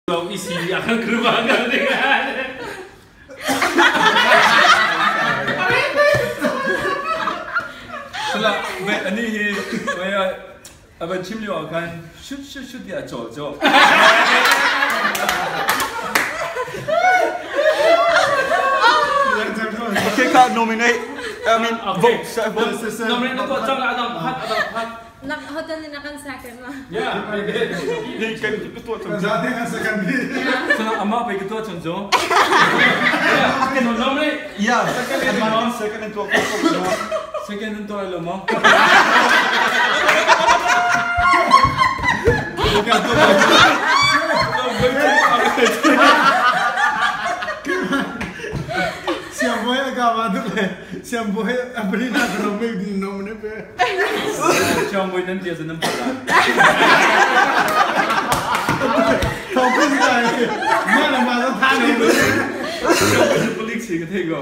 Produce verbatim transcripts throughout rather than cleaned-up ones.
เราอีซีอยากขึ้นกระบะกันดิสละเวอันนี้เวลาเอาไปชิมอยู่กันชุดชุดชุดเดียวโจโจ Okay, can't nominate. I mean, vote. Nominate na to. Jangan ada hat, ada hat. Nak hotel ni nakkan second mah. Ya. Ini kan ketua contoh. Jadi kan second ni. Sana ama apa ketua contoh? Ya. Okay, nominate. Ya. Second itu mana? Second itu apa? Second itu apa lo? Bukan tu. Siapa yang kawan tu le? Siapa yang apa ni nak nominate nominate pe? Siapa yang nanti ada nampak lah. Kau pun tak. Mana mana tahu ni. Siapa yang pelik sih kita go.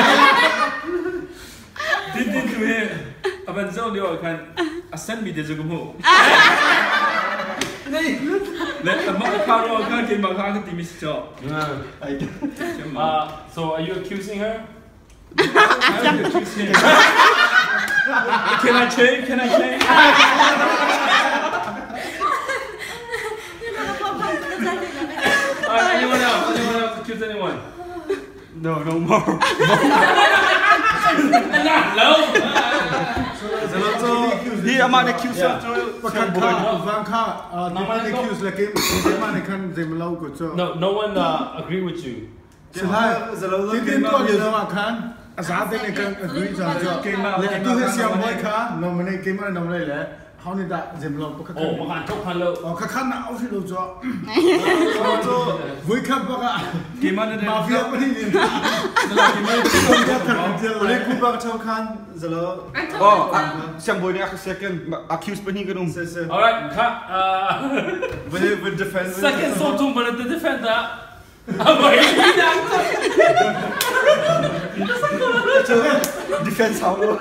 Din din tu he. Abang Zhou dia akan asal media juga mu. Let the car can get my car to miss job. Uh, so are you accusing her? Are you accusing her? Can I change? Can I change? uh, anyone else? Anyone else accuse anyone? No, no more. He amat accuse tu. Bukan kau, bukan kau. Nama accuse lagi. Mana kan zemlau kau tu. No, no one uh, agree with you. Selain, tiada tu ada nama kan. Asal ni kan agree sahaja. Lepas tu siapa kan nominate kemana nominate le. How ni dah zemlau bukan. Oh, bukan tu kan lo. Oh, kan nak awak tu tu. Tu, bukan bukan. Gimana dia? Mafia apa ni? Setelah gimana? Boleh ku bang tahu kan zalo. Oh, siapa ni aku second accuse peni kan um. Alright, kak. Boleh boleh defend. Second so tu mana tu defend tak? Apa ini dah? Defense how lo?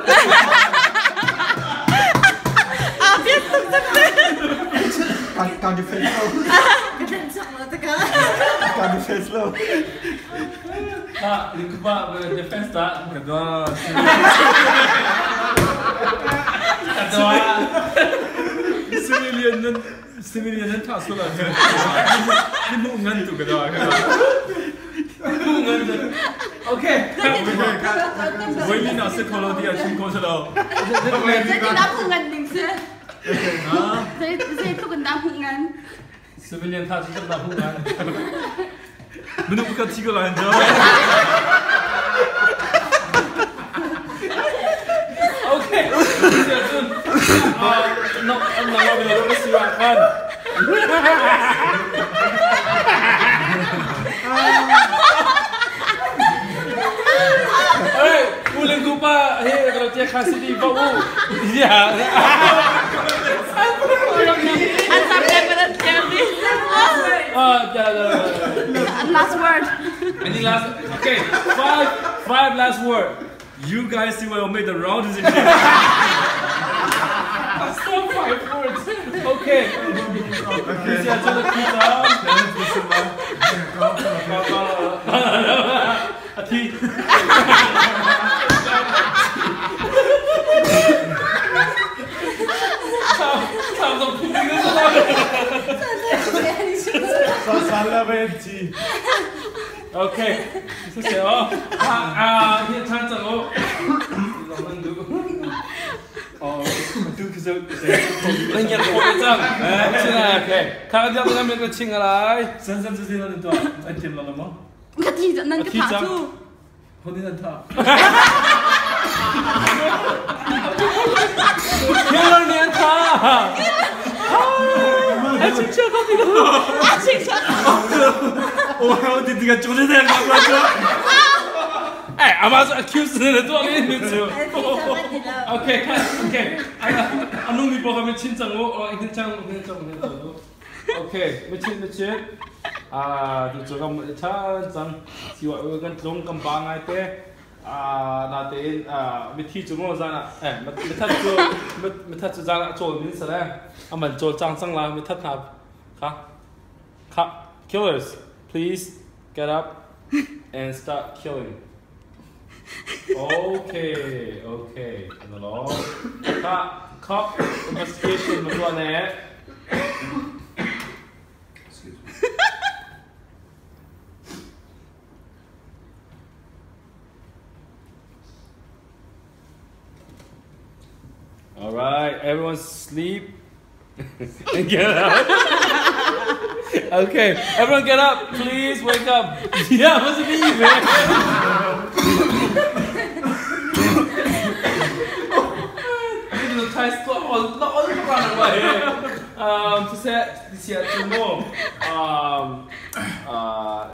Kan kan defense lo. Defense apa tu kan? Kan defense lo. Tak, dia kubat defense tak? Kedua. Kedua. Civilian dan civilian dan tak sulah. Ini mungan tu kedua. Mungan tu. Okay. Wei nak sekolah dia cingko selalu. Jadi nak mungan ding se. Ah. Saya saya tu kena mungan. Civilian tak suka tak mungan. Benar bukan tiga lah anda. Okay. No, no, no, bila kita siapkan. Hey, ulang kupa. Hey, kalau dia kasih di bawah. Ya. Answer daripada Jerry. Oh, dah, dah. Last word. Any last? Okay, five, five last word. You guys see what made the round is in here. Stop five words. Okay. Okay. Bisa jadi kita. Hati. Sama pusing tu salah. Salah berhenti. Okay. Selesai oh. Ah, ini cantik oh. Zaman dulu. Oh, itu kisah. Lagi ada apa jam? Eh, cina okay. Kalau dia tu kami kecing alai. Sen-sen tu sini tu. Ajem lah lama. Kati jangan kata tu. Kau ni nanti. Yang ni nanti. Asyik cakap tu. Asyik cakap. Oh, kau di tiga cuci dah nak baca. Eh, amas accuse ni tu ni tu. Okay, okay. Anu ni bawa kami cincang oh, oh ini cang, ini cang, ini cang. Okay, macam macam. Ah, tu juga cincang. Siapa orang long kembang itu. Ah, nanti ah, mesti cuma sana. Eh, mesti tu, mesti tu sana jual ni sahaja. Aman jual cincang lah, mesti nak. Kah? Kah? killers, please get up and start killing. Okay, okay. Hello. Cop, cop investigation. Excuse me. All right, everyone sleep and get up. Okay, everyone get up, please wake up. Yeah, what's it mean, man? Um, to set this year to more. Um, uh.